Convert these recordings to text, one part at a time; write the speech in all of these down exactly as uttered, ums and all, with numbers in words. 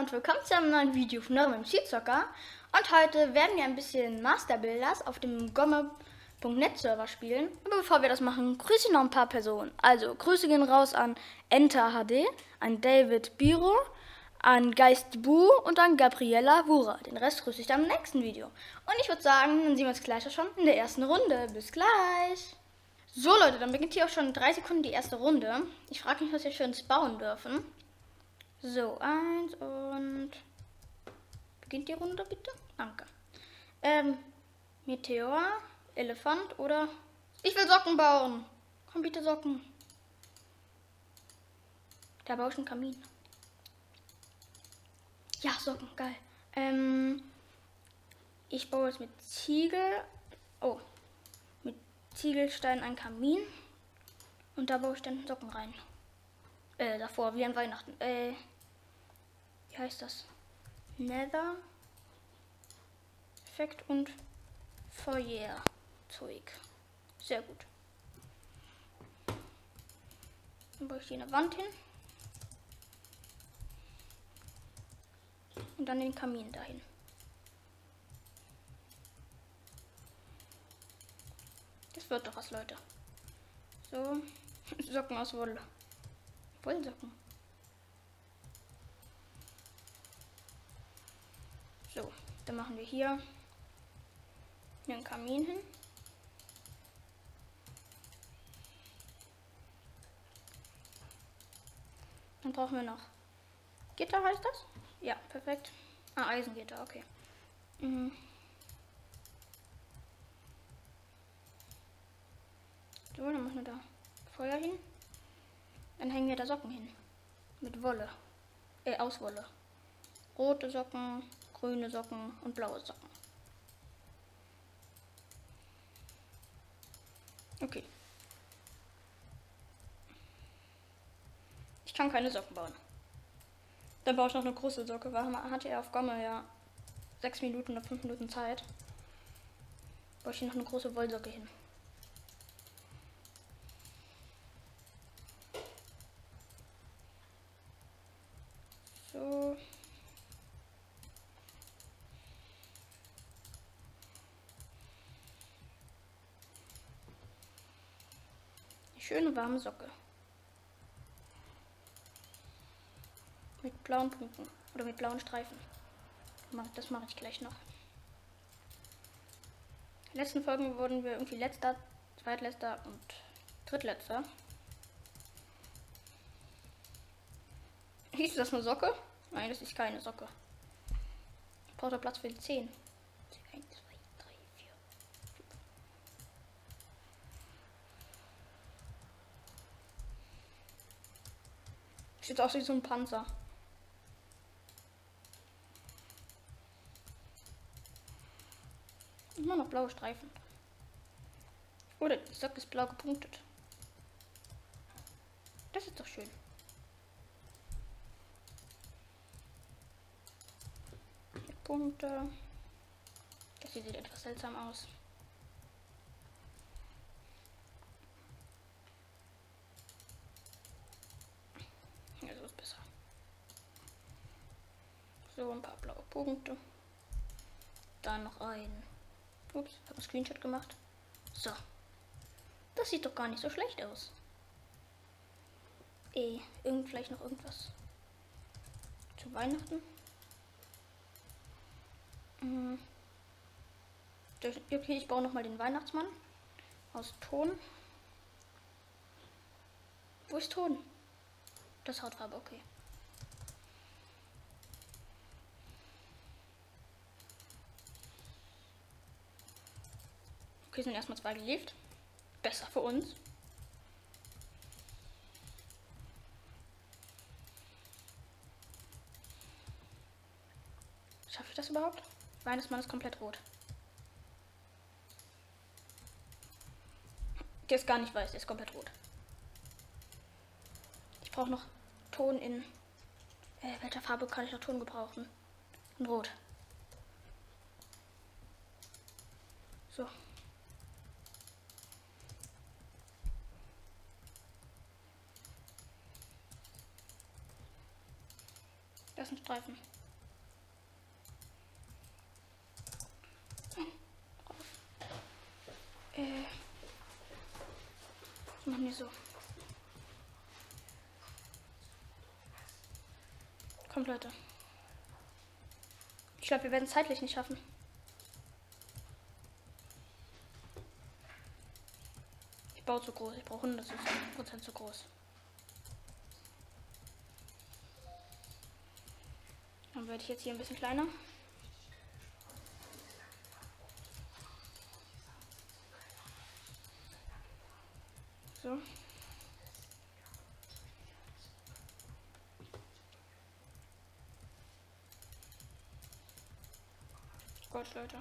und willkommen zu einem neuen Video von eurem M C-Zocker. Und heute werden wir ein bisschen Master Builders auf dem Gomme Punkt net Server spielen. Aber bevor wir das machen, grüße ich noch ein paar Personen. Also Grüße gehen raus an Enter H D, an David Biro, an Geist Bu und an Gabriella Wura. Den Rest grüße ich dann im nächsten Video. Und ich würde sagen, dann sehen wir uns gleich auch schon in der ersten Runde. Bis gleich! So Leute, dann beginnt hier auch schon in drei Sekunden die erste Runde. Ich frage mich, was wir schönes bauen dürfen. So, eins und... Beginnt die Runde bitte? Danke. Ähm, Meteor, Elefant oder... Ich will Socken bauen. Komm bitte Socken. Da baue ich einen Kamin. Ja, Socken, geil. Ähm, ich baue jetzt mit Ziegel... Oh, mit Ziegelstein einen Kamin. Und da baue ich dann Socken rein. Äh, davor, wie an Weihnachten. Äh, wie heißt das? Nether. Effekt und Foyer. Zeug. Sehr gut. Dann baue ich hier eine Wand hin. Und dann den Kamin dahin. Das wird doch was, Leute. So. Socken aus Wolle. Wollsocken. So, dann machen wir hier einen Kamin hin. Dann brauchen wir noch Gitter, heißt das? Ja, perfekt. Ah, Eisengitter, okay. Mhm. So, dann machen wir da Feuer hin. Dann hängen wir da Socken hin. Mit Wolle. Äh, aus Wolle. Rote Socken, grüne Socken und blaue Socken. Okay. Ich kann keine Socken bauen. Dann baue ich noch eine große Socke, weil man hatte ja auf Gomme ja sechs Minuten oder fünf Minuten Zeit. Baue ich hier noch eine große Wollsocke hin. So. Eine schöne warme Socke. Mit blauen Punkten. Oder mit blauen Streifen. Das mache ich gleich noch. In den letzten Folgen wurden wir irgendwie letzter, zweitletzter und drittletzter. Hieß das eine Socke? Nein, das ist keine Socke. Ich brauche da Platz für die zehn. eins, zwei, drei, vier, fünf. Sieht aus wie so ein Panzer. Immer noch blaue Streifen. Oder die Socke ist blau gepunktet. Das ist doch schön. Punkte. Das hier sieht etwas seltsam aus. Ja, so ist besser. So, ein paar blaue Punkte. Dann noch ein. Ups, ich habe einen Screenshot gemacht. So. Das sieht doch gar nicht so schlecht aus. Eh, irgend vielleicht noch irgendwas zu Weihnachten. Okay, ich baue noch mal den Weihnachtsmann aus Ton. Wo ist Ton? Das Hautfarbe, okay. Okay, sind erstmal zwei geliefert. Besser für uns. Schaffe ich das überhaupt? Weihnachtsmann ist komplett rot. Der ist gar nicht weiß, der ist komplett rot. Ich brauche noch Ton in... Äh, welcher Farbe kann ich noch Ton gebrauchen? In Rot. So. Das ist ein Streifen. Nee, so. Kommt, Leute. Ich glaube, wir werden es zeitlich nicht schaffen. Ich baue zu groß. Ich brauche hundert Prozent zu groß. Dann werde ich jetzt hier ein bisschen kleiner. So. Gott, Leute.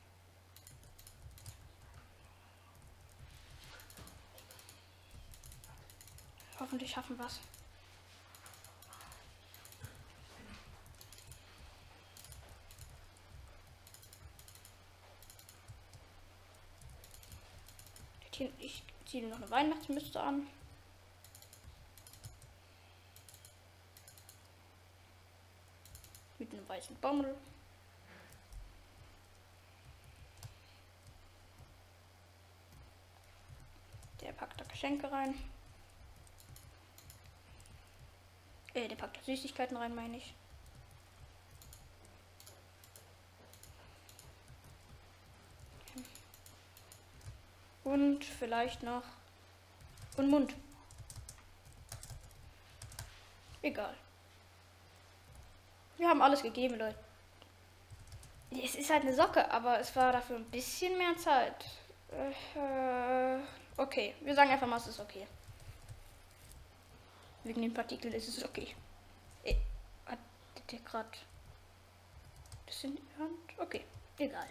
Hoffentlich schaffen wir es. Ich ziehe noch eine Weihnachtsmütze an. Mit einem weißen Bommel. Der packt da Geschenke rein. Äh, der packt da Süßigkeiten rein, meine ich. Und vielleicht noch einen Mund. Egal. Wir haben alles gegeben, Leute. Es ist halt eine Socke, aber es war dafür ein bisschen mehr Zeit. Äh, okay, wir sagen einfach mal, es ist okay. Wegen den Partikeln ist es okay. Äh, hat der gerade das in die Hand? Okay, egal.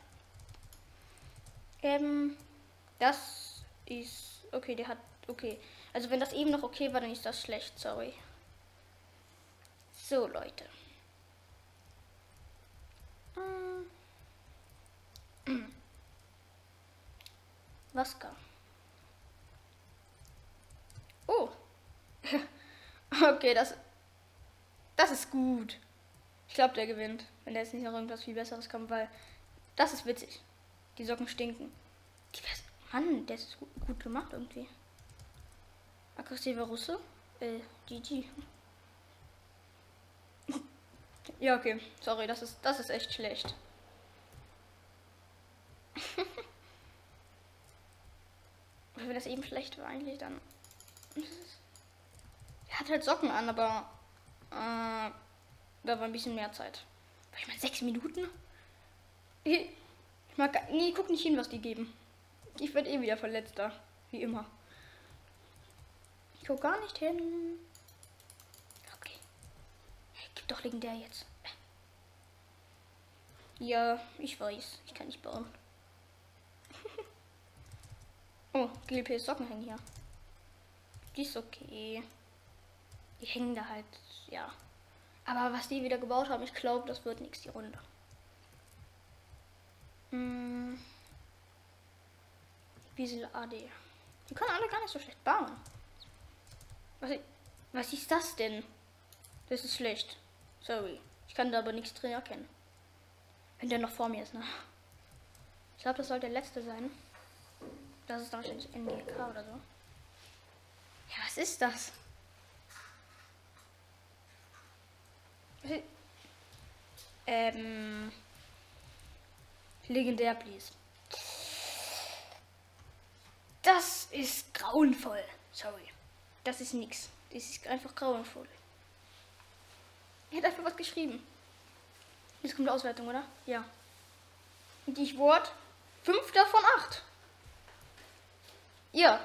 Ähm... Das ist okay, der hat okay. Also wenn das eben noch okay war, dann ist das schlecht, sorry. So, Leute. Waska. Oh. Okay, das das ist gut. Ich glaube, der gewinnt, wenn der jetzt nicht noch irgendwas viel Besseres kommt, weil das ist witzig. Die Socken stinken. Die Mann, der ist gut, gut gemacht irgendwie. Aggressiver Russe. Äh, G G. Ja, okay. Sorry, das ist, das ist echt schlecht. Wenn das eben schlecht war eigentlich, dann... Er hat halt Socken an, aber... Äh, da war ein bisschen mehr Zeit. Ich meine, sechs Minuten? Ich mag gar, nee, guck nicht hin, was die geben. Ich werde eh wieder verletzt da. Wie immer. Ich guck gar nicht hin. Okay. Hey, gib doch legendär jetzt. Ja, ich weiß. Ich kann nicht bauen. Oh, G L P Socken hängen hier. Die ist okay. Die hängen da halt, ja. Aber was die wieder gebaut haben, ich glaube, das wird nichts die Runde. Hm. Wiesel A D. Die können alle gar nicht so schlecht bauen. Was, was ist das denn? Das ist schlecht. Sorry. Ich kann da aber nichts drin erkennen. Wenn der noch vor mir ist, ne? Ich glaube, das sollte der letzte sein. Das ist dann wahrscheinlich N G K oder so. Ja, was ist das? Was ist ähm. Legendär, please. Das ist grauenvoll. Sorry. Das ist nix. Das ist einfach grauenvoll. Er hat einfach was geschrieben. Jetzt kommt die Auswertung, oder? Ja. Und ich wurde fünfter von acht. Ja.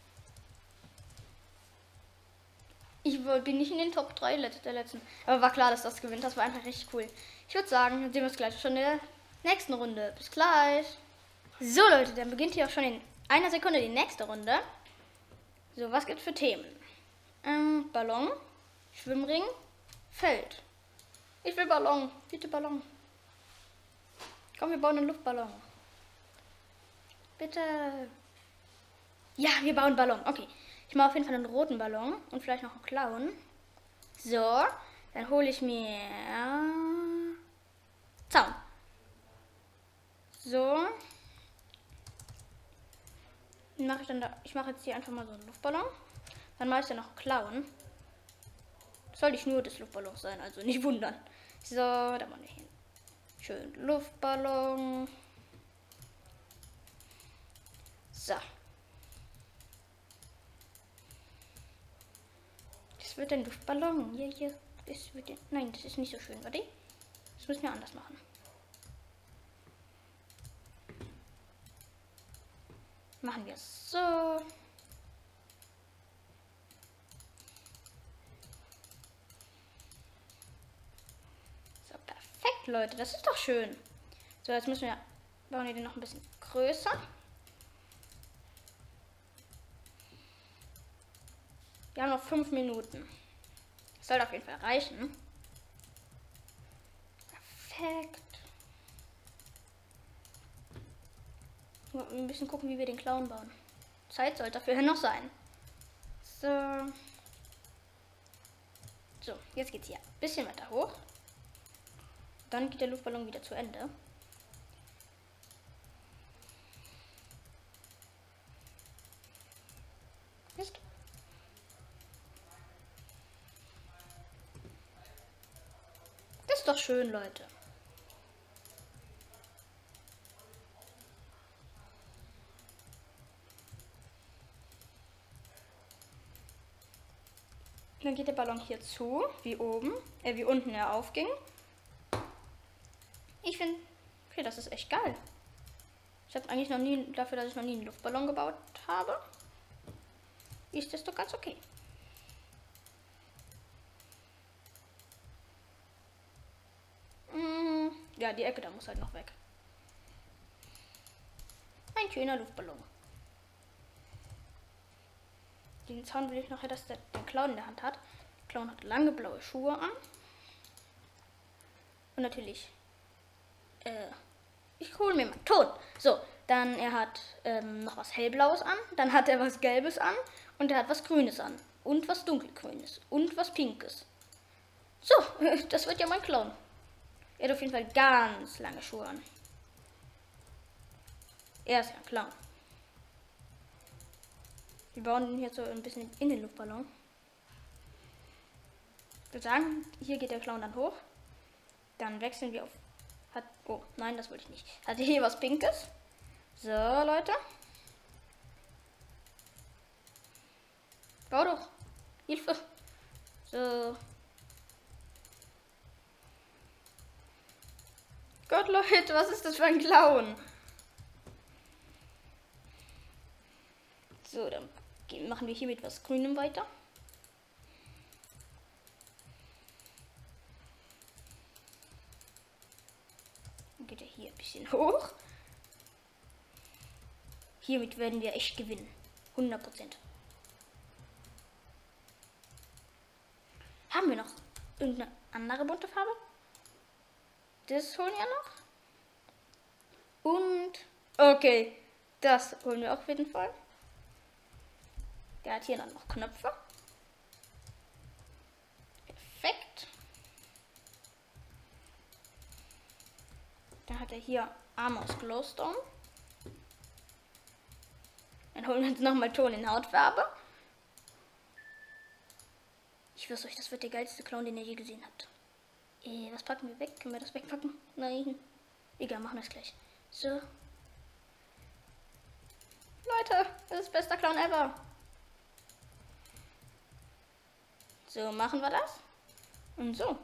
Ich bin nicht in den Top drei der letzten. Aber war klar, dass das gewinnt. Das war einfach richtig cool. Ich würde sagen, dann sehen wir uns gleich schon in der nächsten Runde. Bis gleich. So, Leute, dann beginnt hier auch schon in einer Sekunde die nächste Runde. So, was gibt's für Themen? Ähm, Ballon, Schwimmring, Feld. Ich will Ballon. Bitte Ballon. Komm, wir bauen einen Luftballon. Bitte. Ja, wir bauen Ballon. Okay. Ich mache auf jeden Fall einen roten Ballon und vielleicht noch einen Clown. So, dann hole ich mir Zaun. So. mache ich dann da, ich mache jetzt hier einfach mal so einen Luftballon. Dann mache ich dann noch Clown. Das soll die Schnur des Luftballons sein, also nicht wundern. So, da machen wir hin. Schön Luftballon. So. Das wird ein Luftballon. Hier, hier. Das wird, nein, das ist nicht so schön. Warte. Das müssen wir anders machen. Machen wir es so. So, perfekt, Leute. Das ist doch schön. So, jetzt müssen wir, bauen wir den noch ein bisschen größer. Wir haben noch fünf Minuten. Das soll auf jeden Fall reichen. Perfekt. Ein bisschen gucken, wie wir den Clown bauen. Zeit sollte dafür noch sein. So. So, jetzt geht's hier ein bisschen weiter hoch. Dann geht der Luftballon wieder zu Ende. Mist. Das ist doch schön, Leute. Dann geht der Ballon hier zu, wie oben, äh, wie unten er aufging. Ich finde, okay, das ist echt geil. Ich habe eigentlich noch nie, dafür, dass ich noch nie einen Luftballon gebaut habe, ist das doch ganz okay. Mm, ja, die Ecke, da muss halt noch weg. Ein schöner Luftballon. Den Zaun will ich nachher, dass der, der Clown in der Hand hat. Der Clown hat lange blaue Schuhe an. Und natürlich, äh, ich hole mir mal Ton. So, dann er hat ähm, noch was hellblaues an. Dann hat er was gelbes an. Und er hat was grünes an. Und was dunkelgrünes. Und was pinkes. So, das wird ja mein Clown. Er hat auf jeden Fall ganz lange Schuhe an. Er ist ja ein Clown. Wir bauen den hier so ein bisschen in den Luftballon. Ich würde sagen, hier geht der Clown dann hoch. Dann wechseln wir auf... Hat, oh, nein, das wollte ich nicht. Hat hier was Pinkes. So, Leute. Bau doch. Hilfe. So. Gott, Leute, was ist das für ein Clown? So, dann machen wir hier mit was Grünem weiter. Dann geht er hier ein bisschen hoch. Hiermit werden wir echt gewinnen. hundert Prozent. Haben wir noch irgendeine andere bunte Farbe? Das holen wir noch. Und, okay, das holen wir auch auf jeden Fall. Der hat hier dann noch Knöpfe. Perfekt. Dann hat er hier Arme aus Glowstone. Dann holen wir uns nochmal Ton in Hautfarbe. Ich schwör's euch, das wird der geilste Clown, den ihr je gesehen habt. Äh, was packen wir weg? Können wir das wegpacken? Nein. Egal, machen wir es gleich. So. Leute, das ist bester Clown ever. So, machen wir das. Und so.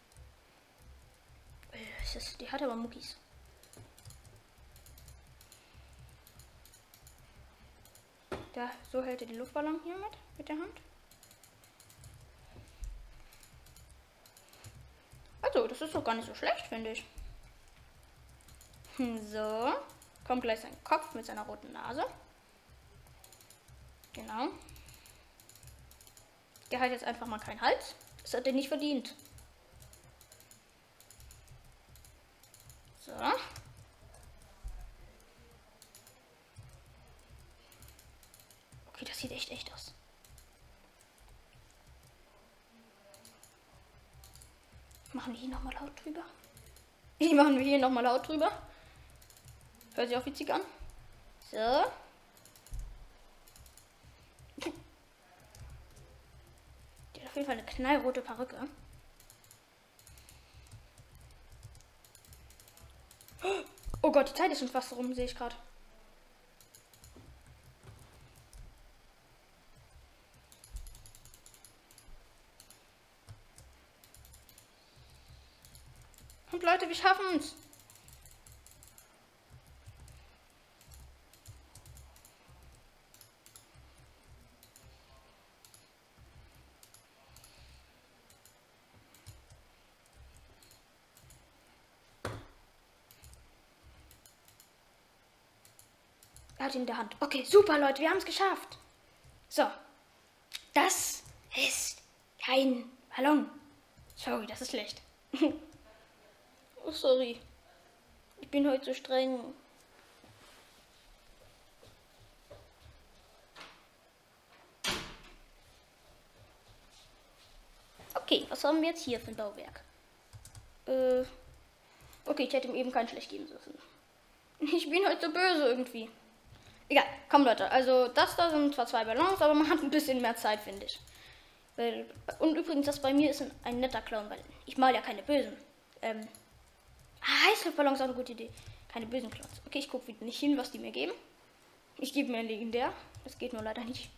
Äh, ist, die hat aber Muckis. Da, so hält er den Luftballon hier mit, mit der Hand. Also, das ist doch gar nicht so schlecht, finde ich. So. Kommt gleich sein Kopf mit seiner roten Nase. Genau. Der hat jetzt einfach mal keinen Hals. Das hat er nicht verdient. So. Okay, das sieht echt echt aus. Machen wir hier nochmal laut drüber. Die machen wir hier nochmal laut drüber. Hört sich auch witzig an. So. Die hat auf jeden Fall eine knallrote Perücke. Oh Gott, die Zeit ist schon fast rum, sehe ich gerade. Und Leute, wir schaffen es. Er hat ihn in der Hand. Okay, super, Leute, wir haben es geschafft. So. Das ist kein Ballon. Sorry, das ist schlecht. Oh, sorry. Ich bin heute so streng. Okay, was haben wir jetzt hier für ein Bauwerk? Äh. Okay, ich hätte ihm eben kein schlecht geben dürfen. Ich bin heute so böse irgendwie. Egal, komm Leute, also das da sind zwar zwei Ballons, aber man hat ein bisschen mehr Zeit, finde ich. Weil, und übrigens, das bei mir ist ein, ein netter Clown, weil ich mal ja keine bösen. Ähm, Heißluftballons ist auch eine gute Idee. Keine bösen Clowns. Okay, ich gucke wieder nicht hin, was die mir geben. Ich gebe mir ein legendär. Das geht nur leider nicht.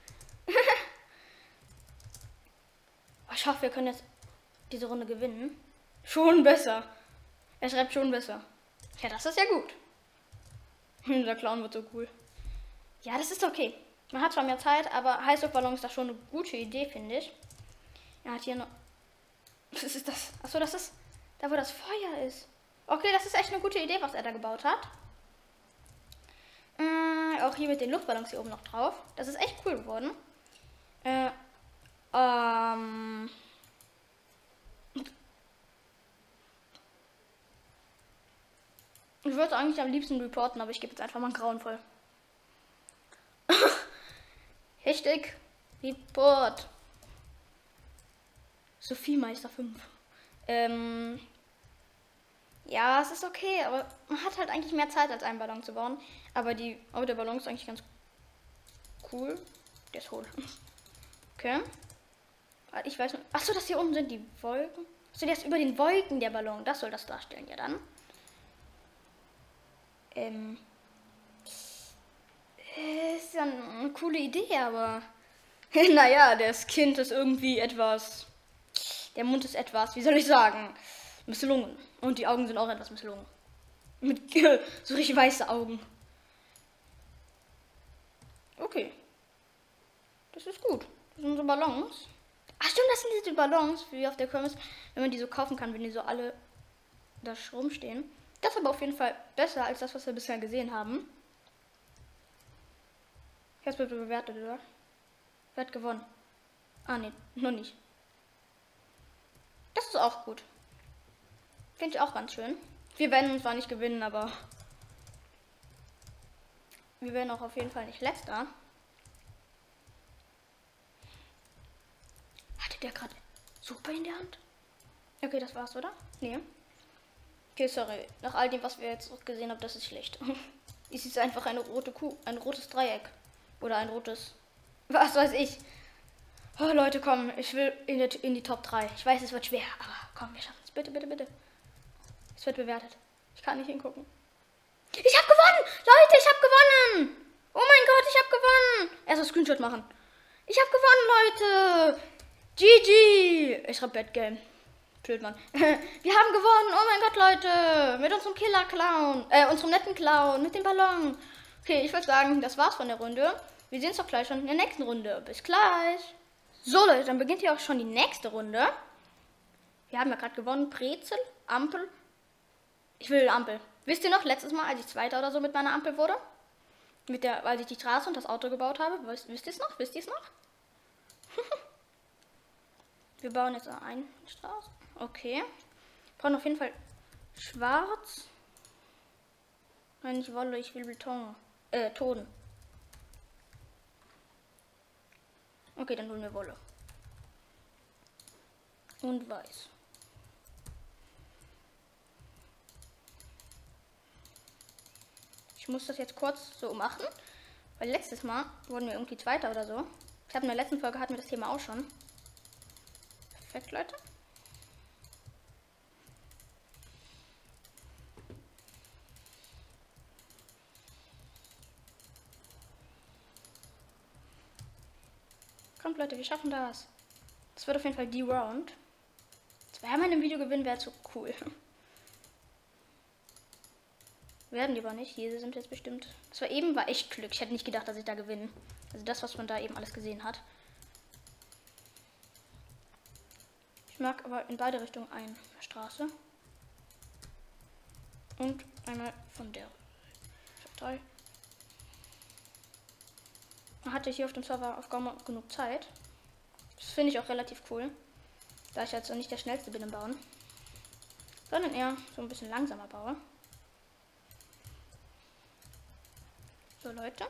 Ich hoffe, wir können jetzt diese Runde gewinnen. Schon besser. Er schreibt schon besser. Ja, das ist ja gut. Der Clown wird so cool. Ja, das ist okay. Man hat zwar mehr Zeit, aber Heißluftballon ist da schon eine gute Idee, finde ich. Er hat hier noch... Was ist das? Achso, das ist da, wo das Feuer ist. Okay, das ist echt eine gute Idee, was er da gebaut hat. Äh, auch hier mit den Luftballons hier oben noch drauf. Das ist echt cool geworden. Äh, ähm... Ich würde eigentlich am liebsten reporten, aber ich gebe jetzt einfach mal einen grauenvoll. Hashtag Report. Sophie Meister fünf. Ähm, ja, es ist okay, aber man hat halt eigentlich mehr Zeit, als einen Ballon zu bauen. Aber die, oh, der Ballon ist eigentlich ganz cool. Der ist hohl. Okay. Ich weiß nicht. Achso, das hier oben sind die Wolken. Achso, der ist über den Wolken, der Ballon. Das soll das darstellen, ja dann. Ähm. Ist ja eine coole Idee, aber. Naja, das Kind ist irgendwie etwas. Der Mund ist etwas, wie soll ich sagen? Misslungen. Und die Augen sind auch etwas misslungen. Mit so richtig weiße Augen. Okay. Das ist gut. Das sind so Ballons. Ach stimmt, das sind diese Ballons, wie auf der Kirmes, wenn man die so kaufen kann, wenn die so alle da rumstehen. Das ist aber auf jeden Fall besser als das, was wir bisher gesehen haben. Jetzt wird bewertet, oder? Wer hat gewonnen? Ah, ne, noch nicht. Das ist auch gut. Finde ich auch ganz schön. Wir werden zwar nicht gewinnen, aber wir werden auch auf jeden Fall nicht letzter. Hatte der gerade Super in der Hand? Okay, das war's, oder? Nee. Okay, sorry. Nach all dem, was wir jetzt auch gesehen haben, das ist schlecht. Es ist einfach eine rote Kuh, ein rotes Dreieck. Oder ein rotes... Was weiß ich. Oh, Leute, komm. Ich will in die, in die Top drei. Ich weiß, es wird schwer, aber komm, wir schaffen es. Bitte, bitte, bitte. Es wird bewertet. Ich kann nicht hingucken. Ich habe gewonnen! Leute, ich habe gewonnen! Oh mein Gott, ich habe gewonnen! Erst ein Screenshot machen. Ich habe gewonnen, Leute! G G! Ich schreibe Bad Game. Blöd, Mann. Wir haben gewonnen! Oh mein Gott, Leute! Mit unserem Killer-Clown. Äh, unserem netten Clown. Mit dem Ballon. Okay, ich würde sagen, das war's von der Runde. Wir sehen uns doch gleich schon in der nächsten Runde. Bis gleich. So, Leute, dann beginnt hier auch schon die nächste Runde. Wir haben ja gerade gewonnen. Brezel, Ampel. Ich will Ampel. Wisst ihr noch, letztes Mal, als ich Zweiter oder so mit meiner Ampel wurde? Mit der, als ich die Straße und das Auto gebaut habe. Wisst, wisst ihr es noch? Wisst ihr es noch? Wir bauen jetzt eine Straße. Okay. Wir brauchen auf jeden Fall schwarz. Nein, ich wolle, ich will Beton. Äh, Ton. Okay, dann holen wir Wolle. Und weiß. Ich muss das jetzt kurz so machen, weil letztes Mal wurden wir irgendwie Zweiter oder so. Ich habe in der letzten Folge hatten wir das Thema auch schon. Perfekt, Leute. Kommt, Leute, wir schaffen das. Das wird auf jeden Fall die Round. Zweimal in einem Video gewinnen wäre zu cool. Werden die aber nicht. Hier sind jetzt bestimmt. Das war eben war echt Glück. Ich hätte nicht gedacht, dass ich da gewinne. Also das, was man da eben alles gesehen hat. Ich mag aber in beide Richtungen eine Straße. Und einmal von der Partei. Man hatte hier auf dem Server auf Gomma genug Zeit. Das finde ich auch relativ cool. Da ich jetzt auch nicht der schnellste bin im Bauen. Sondern eher so ein bisschen langsamer baue. So, Leute.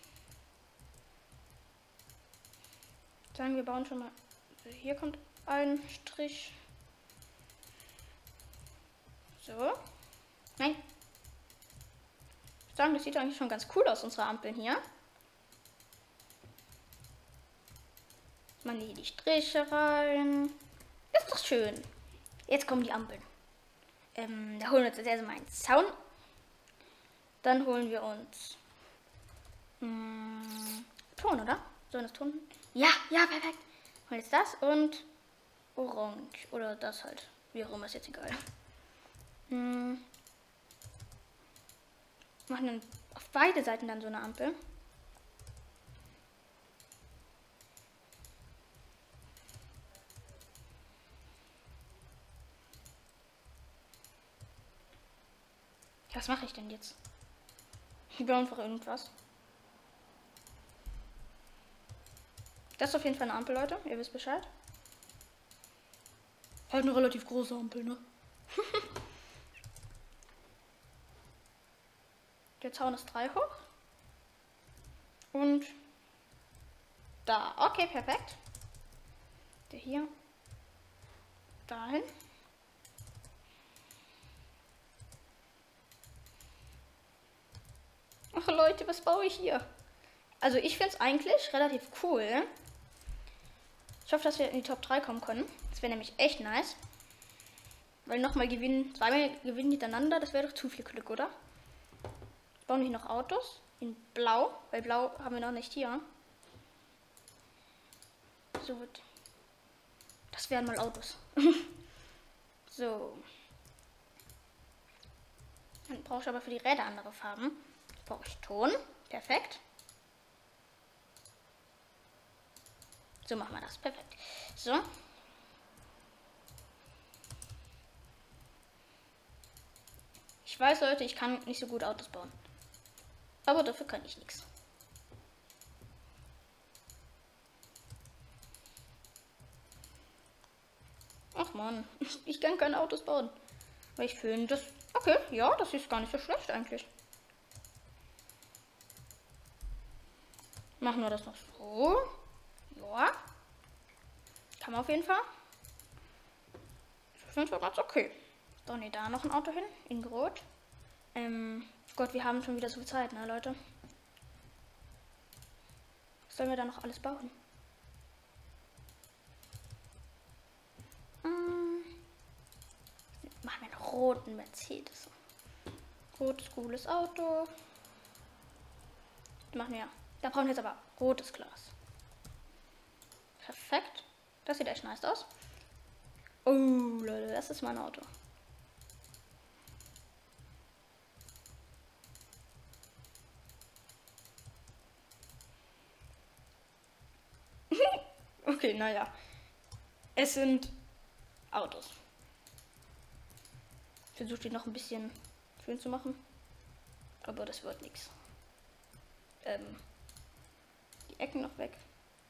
Sagen wir bauen schon mal. Hier kommt ein Strich. So. Nein. Ich sagen, das sieht eigentlich schon ganz cool aus, unsere Ampeln hier. Man hier die Striche rein. Ist doch schön. Jetzt kommen die Ampeln. Ähm, da holen wir uns jetzt erstmal einen Zaun. Dann holen wir uns mh, Ton, oder? Sollen das Ton? Ja, ja, perfekt. Und jetzt das und Orange. Oder das halt. Wie auch immer, ist jetzt egal. Hm. Machen dann auf beide Seiten dann so eine Ampel. Was mache ich denn jetzt? Ich baue einfach irgendwas. Das ist auf jeden Fall eine Ampel, Leute. Ihr wisst Bescheid. Halt eine relativ große Ampel, ne? Der Zaun ist drei hoch. Und da. Okay, perfekt. Der hier. Dahin. Ach Leute, was baue ich hier? Also ich finde es eigentlich relativ cool. Ich hoffe, dass wir in die Top drei kommen können. Das wäre nämlich echt nice. Weil nochmal gewinnen, zweimal gewinnen hintereinander, das wäre doch zu viel Glück, oder? Bauen wir noch Autos in Blau, weil Blau haben wir noch nicht hier. So, das wären mal Autos. So. Dann brauche ich aber für die Räder andere Farben. Brauche ich Ton. Perfekt. So machen wir das. Perfekt. So. Ich weiß, Leute, ich kann nicht so gut Autos bauen. Aber dafür kann ich nichts. Ach man, ich kann keine Autos bauen. Weil ich finde das. Okay, ja, das ist gar nicht so schlecht eigentlich. Machen wir das noch so. Ja. Kann man auf jeden Fall. Ich finde es ganz okay. So, ne, da noch ein Auto hin. In Rot. Ähm, Gott, wir haben schon wieder so viel Zeit, ne, Leute? Was sollen wir da noch alles bauen? Hm. Machen wir einen roten Mercedes. Rotes, cooles Auto. Machen wir. Da brauchen wir jetzt aber rotes Glas. Perfekt. Das sieht echt nice aus. Oh, Leute, das ist mein Auto. Okay, naja. Es sind Autos. Ich versuche die noch ein bisschen schön zu machen. Aber das wird nichts. Ähm, die Ecken noch weg.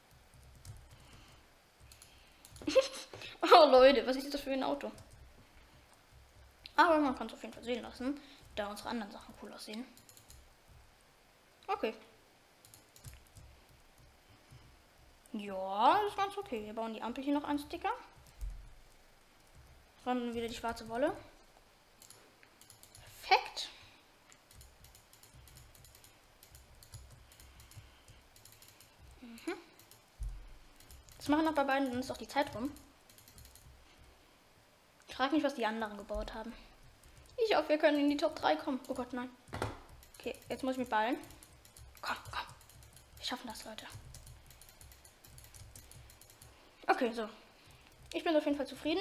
Oh Leute, was ist das für ein Auto? Aber man kann es auf jeden Fall sehen lassen, da unsere anderen Sachen cool aussehen. Okay. Ja, das ist ganz okay. Wir bauen die Ampel hier noch einen Sticker. Dann wieder die schwarze Wolle. Perfekt. Mhm. Das machen wir noch bei beiden, dann ist auch die Zeit rum. frage mich, was die anderen gebaut haben. Ich hoffe, wir können in die Top drei kommen. Oh Gott, nein. Okay, jetzt muss ich mich beeilen. Komm, komm. Wir schaffen das, Leute. Okay, so. Ich bin auf jeden Fall zufrieden.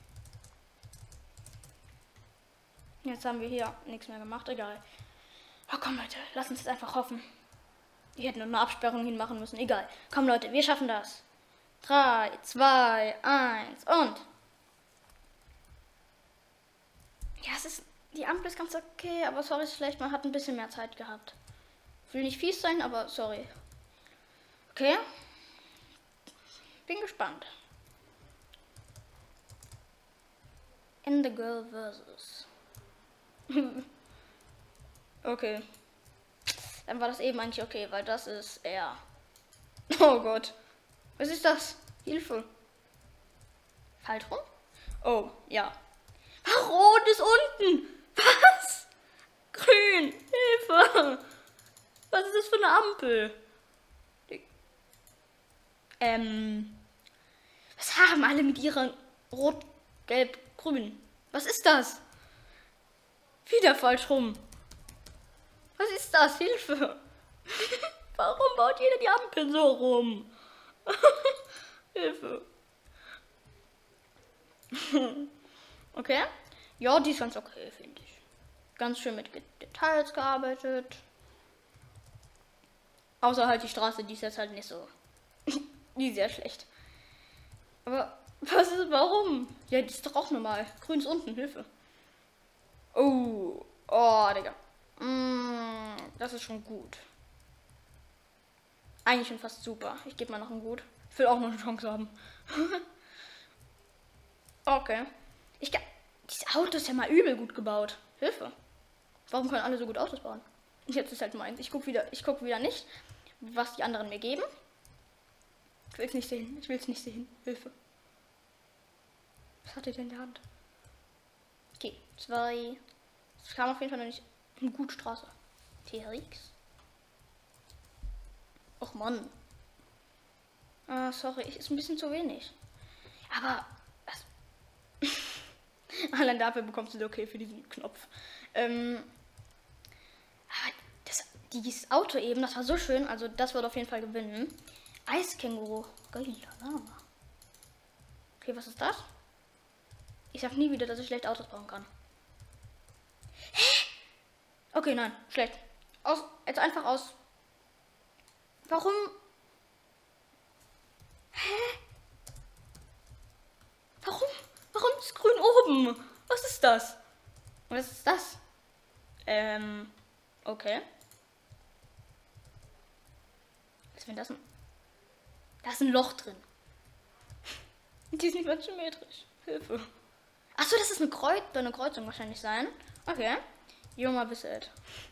Jetzt haben wir hier nichts mehr gemacht. Egal. Oh, komm, Leute. Lass uns jetzt einfach hoffen. Wir hätten nur eine Absperrung hinmachen müssen. Egal. Komm, Leute. Wir schaffen das. drei, zwei, eins und... Ja, es ist... Die Ampel ist ganz okay, aber sorry, vielleicht man hat ein bisschen mehr Zeit gehabt. Ich will nicht fies sein, aber sorry. Okay. Bin gespannt. In the Girl versus. Okay. Dann war das eben eigentlich okay, weil das ist er. Oh Gott. Was ist das? Hilfe. Falsch rum? Oh, ja. Rot ist unten. Was? Grün. Hilfe. Was ist das für eine Ampel? Ähm. Was haben alle mit ihren Rot, Gelb, Grün? Was ist das? Wieder falsch rum. Was ist das? Hilfe. Warum baut jeder die Ampel so rum? Hilfe. Okay. Ja, die ist ganz okay, finde ich. Ganz schön mit Details gearbeitet. Außer halt die Straße, die ist jetzt halt nicht so. Die ist sehr schlecht. Aber was ist, warum? Ja, die ist doch auch normal. Grün ist unten, Hilfe. Oh, oh, Digga. Mm, das ist schon gut. Eigentlich schon fast super. Ich gebe mal noch ein Gut. Ich will auch noch eine Chance haben. Okay. Ich kann... Dieses Auto ist ja mal übel gut gebaut. Hilfe. Warum können alle so gut Autos bauen? Jetzt ist halt meins. Ich gucke wieder, ich guck wieder nicht, was die anderen mir geben. Ich will es nicht sehen. Ich will es nicht sehen. Hilfe. Was hat ihr denn in der Hand? Okay, zwei. Es kam auf jeden Fall noch nicht eine gute Straße. T R X. Och Mann. Ah, sorry, ist ein bisschen zu wenig. Aber das allein dafür bekommst du okay für diesen Knopf. Ähm, aber das, dieses Auto eben, das war so schön. Also das wird auf jeden Fall gewinnen. Eiskänguru. Geiler Name. Okay, was ist das? Ich sag nie wieder, dass ich schlecht Autos bauen kann. Hä? Okay, nein, schlecht. Aus, jetzt einfach aus. Warum? Hä? Warum? Warum ist grün oben? Was ist das? Was ist das? Ähm, okay. Was ist denn das? Ein, da ist ein Loch drin. Die ist nicht mehr symmetrisch. Hilfe. Achso, das ist eine, Kreuz, eine Kreuzung wahrscheinlich sein. Okay. Junge Wisset.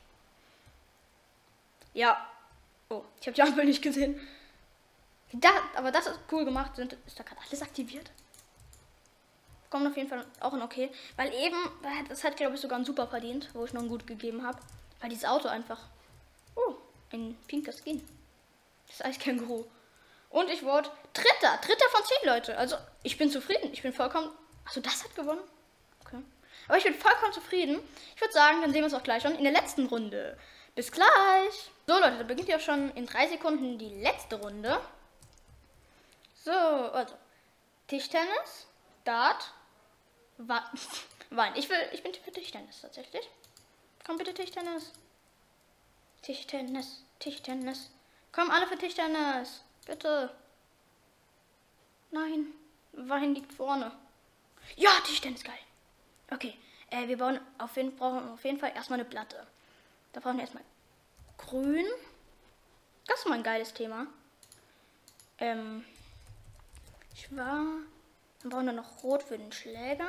Ja. Oh, ich habe die Ampel nicht gesehen. Da, aber das ist cool gemacht. Sind, ist da gerade alles aktiviert? Kommt auf jeden Fall auch ein Okay. Weil eben, das hat glaube ich sogar ein Super verdient, wo ich noch ein Gut gegeben habe. Weil dieses Auto einfach. Oh, ein pinker Skin. Das Eiskänguru. Und ich wurde Dritter. Dritter von zehn Leute. Also ich bin zufrieden. Ich bin vollkommen. Achso, das hat gewonnen. Okay. Aber ich bin vollkommen zufrieden. Ich würde sagen, dann sehen wir uns auch gleich schon in der letzten Runde. Bis gleich. So Leute, da beginnt ja schon in drei Sekunden die letzte Runde. So, also. Tischtennis, Dart, Wein. Ich will, ich bin für Tischtennis tatsächlich. Komm bitte Tischtennis. Tischtennis, Tischtennis. Komm alle für Tischtennis. Bitte. Nein, Wein liegt vorne. Ja, Tischtennis, geil. Okay, äh, wir bauen auf jeden, brauchen auf jeden Fall erstmal eine Platte. Da brauchen wir erstmal grün. Das ist mal ein geiles Thema. Ähm, ich war... Dann brauchen wir noch rot für den Schläger.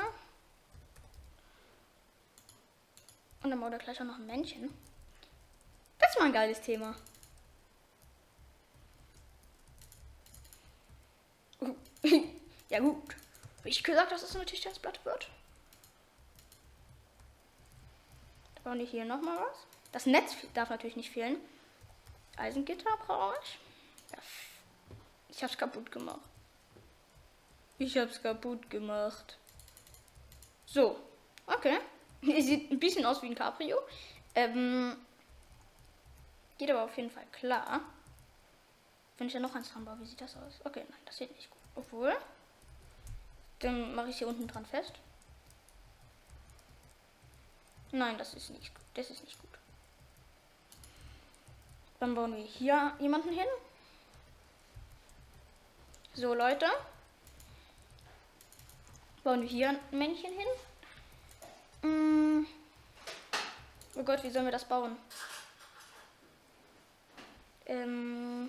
Und dann bauen wir gleich auch noch ein Männchen. Das ist mal ein geiles Thema. Ja gut. Wie ich gesagt, dass es eine Tischtennisplatte wird. Da brauchen wir hier nochmal was. Das Netz darf natürlich nicht fehlen. Eisengitter brauche ich. Ja, ich hab's kaputt gemacht. Ich hab's kaputt gemacht. So, okay. Sieht ein bisschen aus wie ein Cabrio. Ähm, geht aber auf jeden Fall klar. Wenn ich ja noch eins dran baue, wie sieht das aus? Okay, nein, das sieht nicht gut. Obwohl, dann mache ich hier unten dran fest. Nein, das ist nicht gut. Das ist nicht gut. Dann bauen wir hier jemanden hin. So, Leute. Bauen wir hier ein Männchen hin. Mm. Oh Gott, wie sollen wir das bauen? Ähm.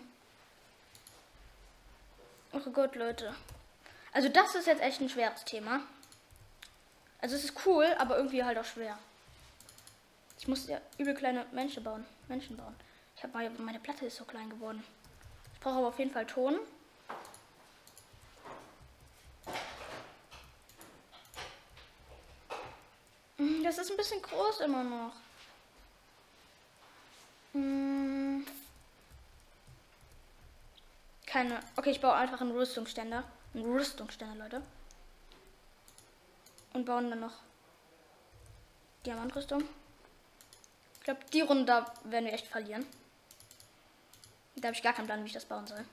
Oh Gott, Leute. Also das ist jetzt echt ein schweres Thema. Also es ist cool, aber irgendwie halt auch schwer. Ich muss ja übel kleine Menschen bauen. Menschen bauen. Ich habe meine, meine Platte ist so klein geworden. Ich brauche aber auf jeden Fall Ton. Das ist ein bisschen groß immer noch. Hm. Keine. Okay, ich baue einfach einen Rüstungsständer. Einen Rüstungsständer, Leute. Und bauen dann noch Diamantrüstung. Ich glaube, die Runde da werden wir echt verlieren. Da habe ich gar keinen Plan, wie ich das bauen soll.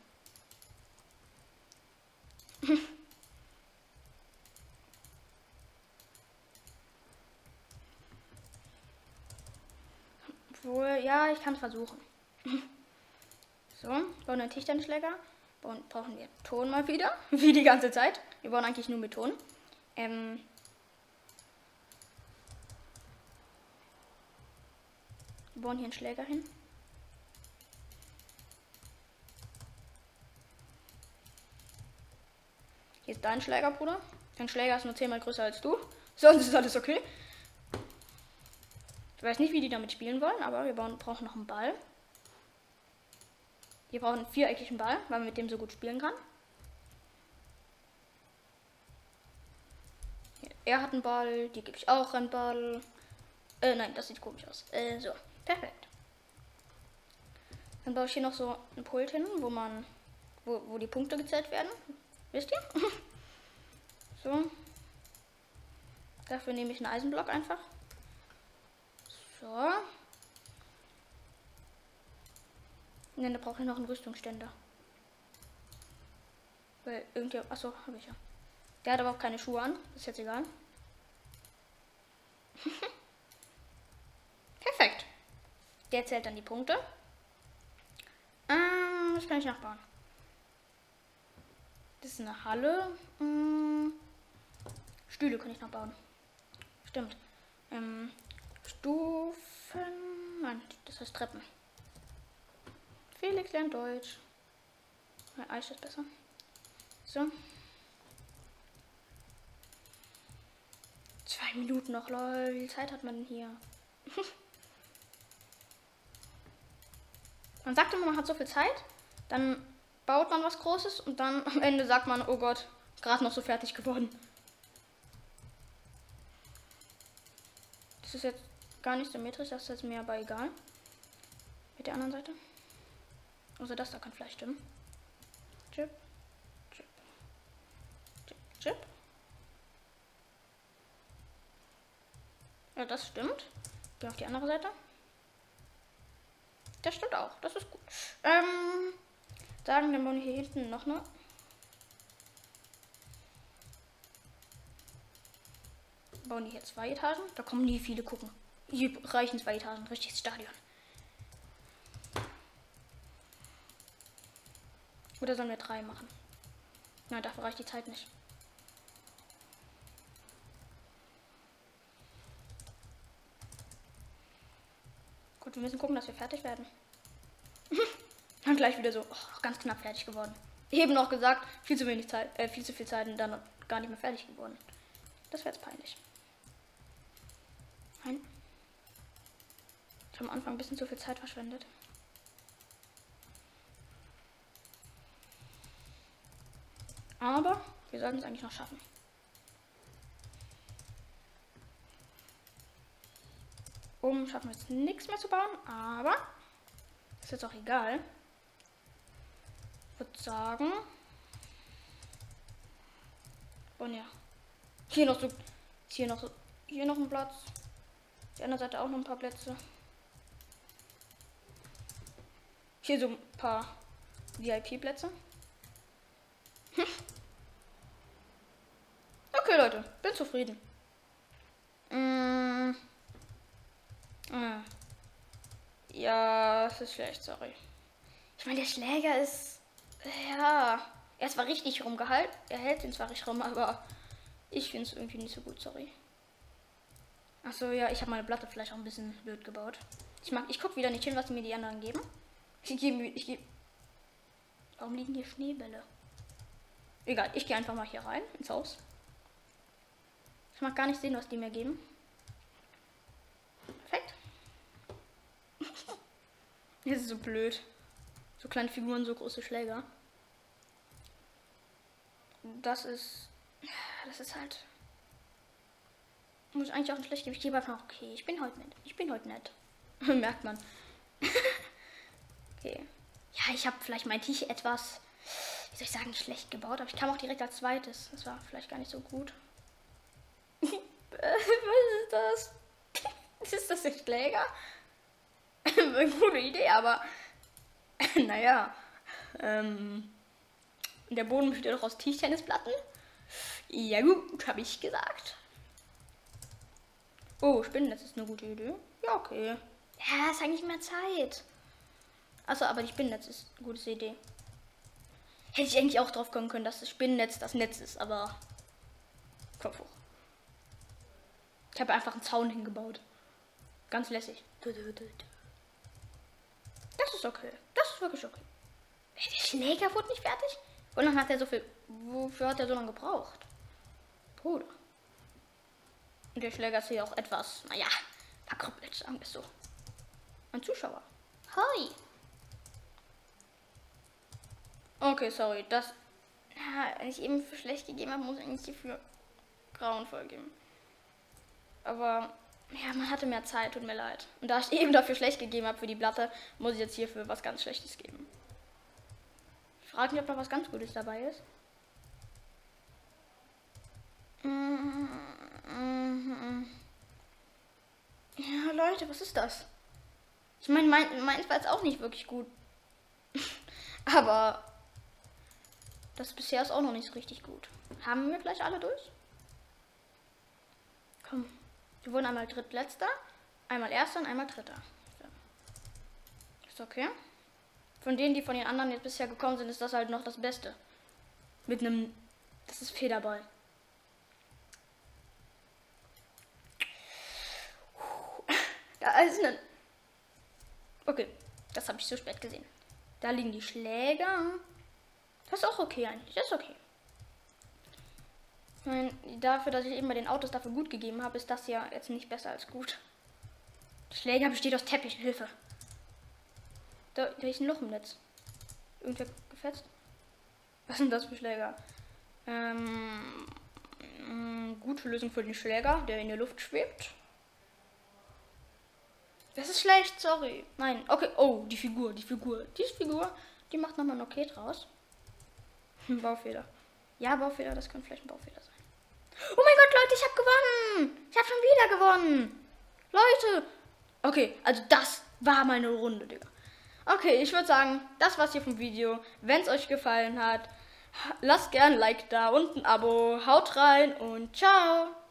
Obwohl, ja, ich kann es versuchen. So, bauen einen Tischtennisschläger. Bauen, brauchen wir Ton mal wieder. Wie die ganze Zeit. Wir bauen eigentlich nur mit Ton. Ähm. Wir bauen hier einen Schläger hin. Hier ist dein Schläger, Bruder. Dein Schläger ist nur zehnmal größer als du. Sonst ist alles okay. Ich weiß nicht, wie die damit spielen wollen, aber wir bauen, brauchen noch einen Ball. Wir brauchen einen viereckigen Ball, weil man mit dem so gut spielen kann. Hier, er hat einen Ball, die gebe ich auch einen Ball. Äh, nein, das sieht komisch aus. Äh, so, perfekt. Dann baue ich hier noch so ein Pult hin, wo man, wo, wo die Punkte gezählt werden. Wisst ihr? So. Dafür nehme ich einen Eisenblock einfach. So. Und dann brauche ich noch einen Rüstungsständer. Weil irgendwie. Achso, habe ich ja. Der hat aber auch keine Schuhe an. Ist jetzt egal. Perfekt. Der zählt dann die Punkte. Ähm, was kann ich noch bauen? Das ist eine Halle. Hm. Stühle kann ich noch bauen. Stimmt. Ähm, Stufen. Nein, das heißt Treppen. Felix lernt Deutsch. Ja, Eis ist besser. So. Zwei Minuten noch, lol. Wie viel Zeit hat man denn hier? Man sagt immer, man hat so viel Zeit. Dann baut man was Großes und dann am Ende sagt man, oh Gott, gerade noch so fertig geworden. Das ist jetzt gar nicht symmetrisch, das ist jetzt mir aber egal. Mit der anderen Seite. Also das da kann vielleicht stimmen. Chip, chip, chip, chip. Ja, das stimmt. Gehen auf die andere Seite. Das stimmt auch, das ist gut. Ähm, sagen, dann bauen wir hier hinten noch eine. Bauen die hier zwei Etagen. Da kommen nie viele gucken. Hier reichen zwei Etagen, richtiges Stadion. Oder sollen wir drei machen? Nein, dafür reicht die Zeit nicht. Gut, wir müssen gucken, dass wir fertig werden. Dann gleich wieder so, oh, ganz knapp fertig geworden. Eben noch gesagt, viel zu wenig Zeit, äh, viel zu viel Zeit und dann gar nicht mehr fertig geworden. Das wäre jetzt peinlich. Nein. Ich habe am Anfang ein bisschen zu viel Zeit verschwendet. Aber wir sollten es eigentlich noch schaffen. Oben schaffen wir jetzt nichts mehr zu bauen, aber ist jetzt auch egal. Ich würde sagen. Und ja. Hier noch so Ist hier noch so, hier noch ein Platz. Die andere Seite auch noch ein paar Plätze. Hier so ein paar V I P-Plätze. Hm. Okay, Leute, bin zufrieden. Mm. Ah. Ja, es ist schlecht, sorry. Ich meine, der Schläger ist... Ja, er ist zwar richtig rumgehalten. Er hält ihn zwar richtig rum, aber ich finde es irgendwie nicht so gut, sorry. Achso, ja, ich habe meine Platte vielleicht auch ein bisschen blöd gebaut. Ich mag, ich gucke wieder nicht hin, was mir die anderen geben. Ich gebe, ich gebe... Warum liegen hier Schneebälle? Egal, ich gehe einfach mal hier rein, ins Haus. Ich mag gar nicht sehen, was die mir geben. Perfekt. Das ist so blöd. So kleine Figuren, so große Schläger. Das ist... Das ist halt... Muss ich eigentlich auch nicht schlecht geben. Ich gebe einfach, okay, ich bin heute nett. Ich bin heute nett. Merkt man. Okay. Ja, ich habe vielleicht mein T-Shirt etwas, wie soll ich sagen, schlecht gebaut. Aber ich kam auch direkt als zweites. Das war vielleicht gar nicht so gut. Was ist das? Ist das der Schläger? Eine gute Idee, aber naja. Ähm, der Boden besteht doch aus Tischtennisplatten. Ja gut, habe ich gesagt. Oh, Spinnennetz ist eine gute Idee. Ja, okay. Ja, ist eigentlich mehr Zeit. Achso, aber die Spinnennetz ist eine gute Idee. Hätte ich eigentlich auch drauf kommen können, dass das Spinnennetz das Netz ist, aber Kopf hoch. Ich habe einfach einen Zaun hingebaut. Ganz lässig. Das ist okay. Das ist wirklich okay. Der Schläger wurde nicht fertig? Und dann hat er so viel... Wofür hat er so lange gebraucht? Bruder. Und der Schläger ist hier auch etwas, naja, verkrüppelt, sagen wir es so. Ein Zuschauer. Hi. Okay, sorry. Das... Ja, wenn ich eben für schlecht gegeben habe, muss ich eigentlich für grauenvoll geben. Aber... Ja, man hatte mehr Zeit, tut mir leid. Und da ich eben dafür schlecht gegeben habe für die Platte, muss ich jetzt hierfür was ganz Schlechtes geben. Ich frage mich, ob noch was ganz Gutes dabei ist. Ja, Leute, was ist das? Ich meine, mein, meins war jetzt auch nicht wirklich gut. Aber das bisher ist auch noch nicht so richtig gut. Haben wir gleich alle durch? Komm. Wir wurden einmal drittletzter, einmal erster und einmal dritter. Ist okay. Von denen, die von den anderen jetzt bisher gekommen sind, ist das halt noch das Beste. Mit einem... Das ist Federball. Da ist ein... Okay, das habe ich so spät gesehen. Da liegen die Schläger. Das ist auch okay eigentlich. Das ist okay. Ich meine, dafür, dass ich eben bei den Autos dafür gut gegeben habe, ist das ja jetzt nicht besser als gut. Der Schläger besteht aus Teppichen. Hilfe. Da, da ist ein Loch im Netz. Irgendwer gefetzt? Was sind das für Schläger? Ähm, mh, gute Lösung für den Schläger, der in der Luft schwebt. Das ist schlecht, sorry. Nein, okay. Oh, die Figur, die Figur. Diese Figur, die macht nochmal ein Okay draus. Baufehler. Ja, Baufehler, das kann vielleicht ein Baufehler sein. Oh mein Gott, Leute, ich habe gewonnen. Ich habe schon wieder gewonnen. Leute. Okay, also das war meine Runde, Digga. Okay, ich würde sagen, das war's hier vom Video. Wenn es euch gefallen hat, lasst gerne ein Like da und ein Abo. Haut rein und ciao.